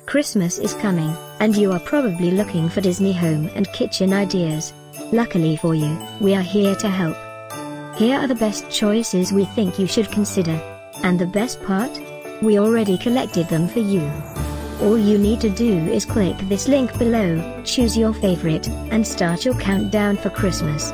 Christmas is coming, and you are probably looking for Disney home and kitchen ideas. Luckily for you, we are here to help. Here are the best choices we think you should consider. And the best part? We already collected them for you. All you need to do is click this link below, choose your favorite, and start your countdown for Christmas.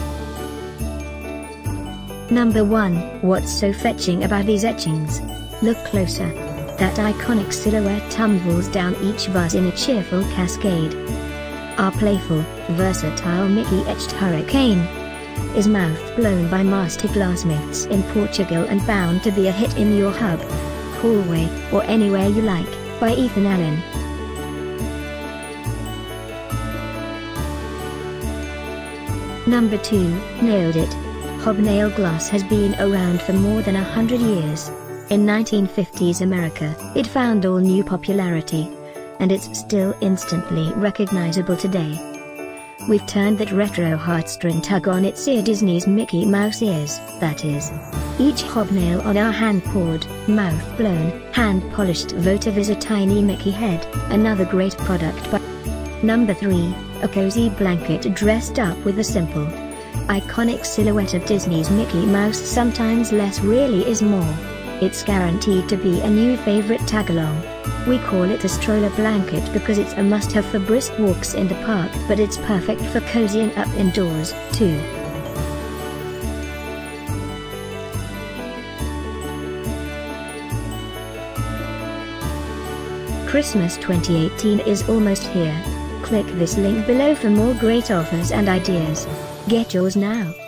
Number 1. What's so fetching about these etchings? Look closer. That iconic silhouette tumbles down each vase in a cheerful cascade. Our playful, versatile Mickey etched hurricane is mouth blown by master glassmiths in Portugal and bound to be a hit in your hub, hallway, or anywhere you like, by Ethan Allen. Number 2. Nailed it. Hobnail glass has been around for more than 100 years. In 1950s America, it found all new popularity. And it's still instantly recognizable today. We've turned that retro heartstring tug on its ear Disney's Mickey Mouse ears, that is. Each hobnail on our hand-poured, mouth-blown, hand-polished votive is a tiny Mickey head, another great product by Number 3, a cozy blanket dressed up with a simple, iconic silhouette of Disney's Mickey Mouse. Sometimes less really is more. It's guaranteed to be a new favorite tag-along. We call it a stroller blanket because it's a must-have for brisk walks in the park, but it's perfect for cozying up indoors, too. Christmas 2018 is almost here. Click this link below for more great offers and ideas. Get yours now.